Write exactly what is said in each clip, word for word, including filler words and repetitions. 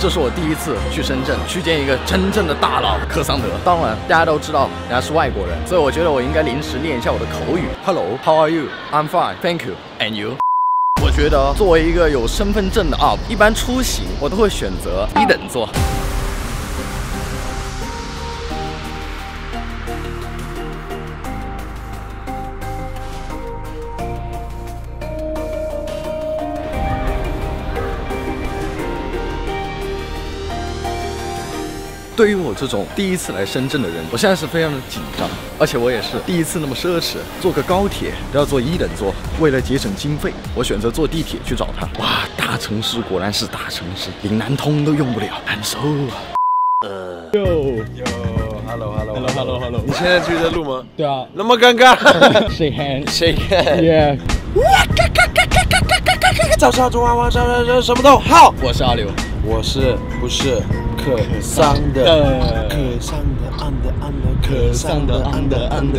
这是我第一次去深圳，去见一个真正的大佬科桑德。当然，大家都知道人家是外国人，所以我觉得我应该临时练一下我的口语。Hello, how are you? I'm fine, thank you. And you? 我觉得作为一个有身份证的 U P， 一般出行我都会选择一等座。 对于我这种第一次来深圳的人，我现在是非常的紧张，而且我也是第一次那么奢侈，坐个高铁都要坐一等座。为了节省经费，我选择坐地铁去找他。哇，大城市果然是大城市，连南通都用不了，难受啊！呃，哟哟 ，hello hello hello hello hello， 你现在继续在录吗？ 对啊， 那么尴尬。 Shake hand shake hand yeah。 早上中晚晚上上什么都好。 我是阿刘， 我是不是可桑的？可桑的安的安的可桑的安的安的。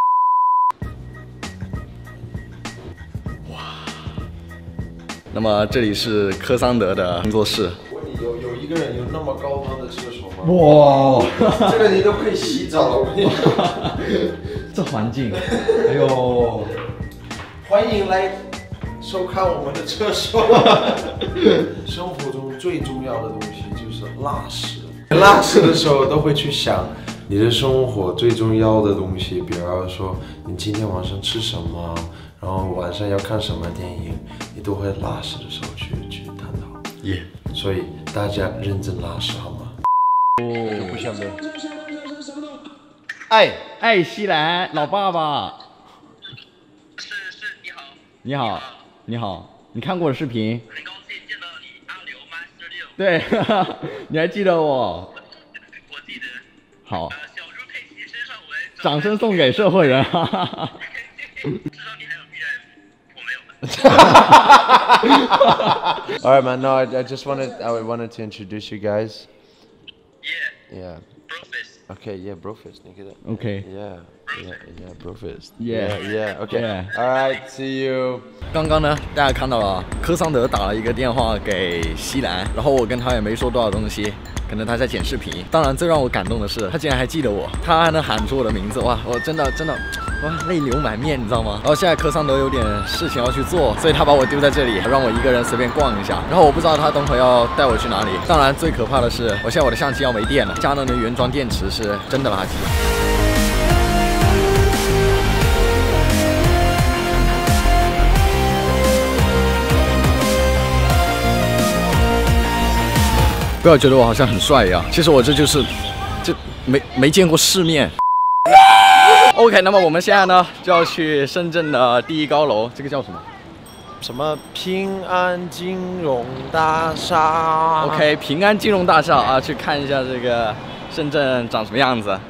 哇！那么这里是科桑德的工作室。 我问你，有有一个人有那么高端的厕所吗？ 哇！ 这个你都可以洗澡了，我跟你讲。 这环境，哎呦！ 欢迎来收看我们的厕所。生活中最重要的东西就是拉屎。拉屎的时候都会去想你的生活最重要的东西，比方说你今天晚上吃什么，然后晚上要看什么电影，你都会拉屎的时候去去探讨。 耶！ Yeah. 所以大家认真拉屎好吗？哦，不想的。哎哎，西兰老爸爸。 你好，你好，你看过我的视频？ 很高兴见到你，阿刘 Master 六。 对，呵呵你还记得我？ 我记得。 好。 呃，小猪佩奇身上纹。 掌声送给社会人，哈哈哈。 至少你还有 B F， 我没有。 All right, man. No, I, I just wanted I wanted to introduce you guys. Yeah. Yeah. Brofist. Okay. Yeah, brofist. 你觉得 OK. Yeah. Yeah. Yeah. Brofist. Yeah. Yeah. Okay. Yeah. All right. See you. 刚刚呢，大家看到了，科桑德打了一个电话给西兰，然后我跟他也没说多少东西，可能他在剪视频。当然，最让我感动的是，他竟然还记得我，他还能喊出我的名字，哇，我真的真的，哇，泪流满面，你知道吗？然后现在科桑德有点事情要去做，所以他把我丢在这里，让我一个人随便逛一下。然后我不知道他等会要带我去哪里。当然，最可怕的是，我现在我的相机要没电了，佳能的原装电池是真的垃圾。 不要觉得我好像很帅一样，其实我这就是，就没没见过世面。OK， 那么我们现在呢就要去深圳的第一高楼，这个叫什么？ 什么平安金融大厦 ？OK， 平安金融大厦啊，去看一下这个深圳长什么样子。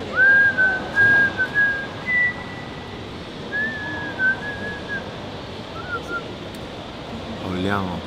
好亮哦！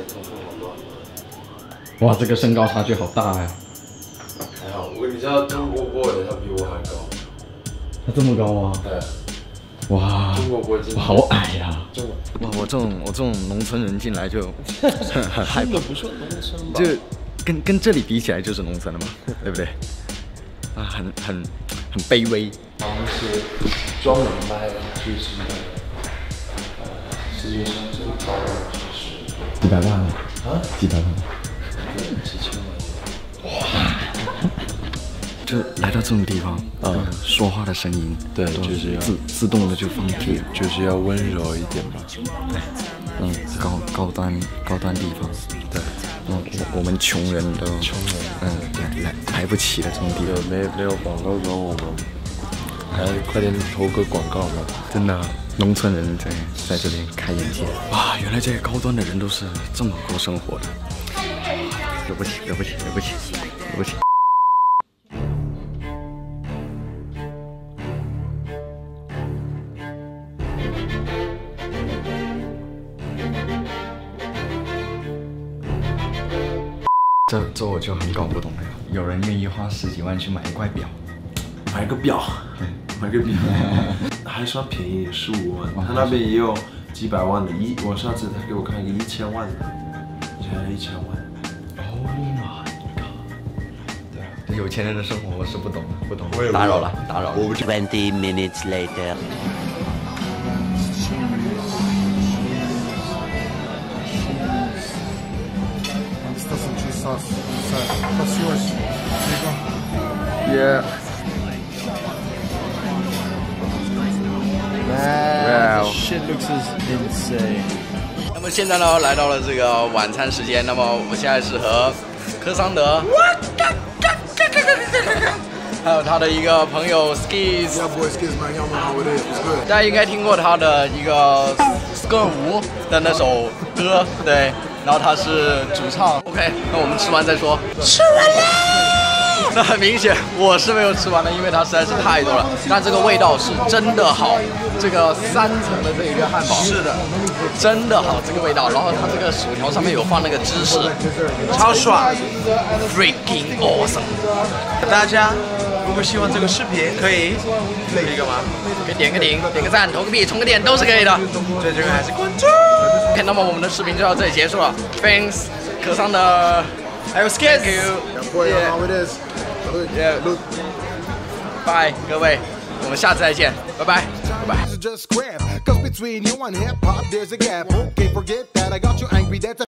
哇，这个身高差距好大呀！ 还好，我你知道中国过的他比我还高。 他这么高吗？ 对。 哇， 中国过真的好矮呀！ 中国哇，我这种我这种农村人进来就很很害怕， 不算农村吧？ 就跟跟这里比起来就是农村了嘛，对不对？啊，很很很卑微。 他们是专门卖就是那个呃世界上最高的就是几百万啊， 几百万。 几千万， 哇！就来到这种地方，啊、呃，说话的声音， 对，就是要自自动的就放屁， 就是要温柔一点吧。 对，嗯，高高端高端地方， 对， 嗯，我我们穷人都穷人， 嗯，来来来不起的这种地方， 没没有广告跟我们，还快点投个广告吧。 真的，农村人在在这边开眼界。哇，原来这些高端的人都是这么过生活的。 惹不起，惹不起，惹不起，惹不起。这这我就很搞不懂了，有人愿意花十几万去买一块表， 买个表，买个表，还算便宜，十五万。他那边也有几百万的，一我上次他给我看一个一千万的，现在一千万。 哦妈！ 有钱人的生活我是不懂的，不懂我也。不打扰了，打扰了。 Twenty minutes later. Yeah. Man, Wow. shit looks insane. 那么现在呢，来到了这个晚餐时间。那么我们现在是和科桑德，还有他的一个朋友 Skis。 Yeah, boy, Skis, man. Y'all know how it is. What's good? 大家应该听过他的一个 Skr 舞的那首歌，对。然后他是主唱。OK， 那我们吃完再说。吃完了。那很明显我是没有吃完的，因为它实在是太多了。但这个味道是真的好，这个三层的这一个汉堡是的，真的好这个味道。然后它这个薯条上面有放那个芝士， 超爽 ，freaking awesome。 大家如果希望这个视频可以可以干嘛？ 可以点个顶，点个赞，投个币，充个电都是可以的。 最重要还是关注。 OK， 那么我们的视频就到这里结束了。Thanks， 可桑的，还有 Skis。Thank you。 Yeah, boy, y'all know how it is. Look, Yeah. look. Bye， 各位，我们下次再见，拜拜，拜拜。 Just grab, cause between you and hip hop, there's a gap. Okay, forget that. I got you angry. That's a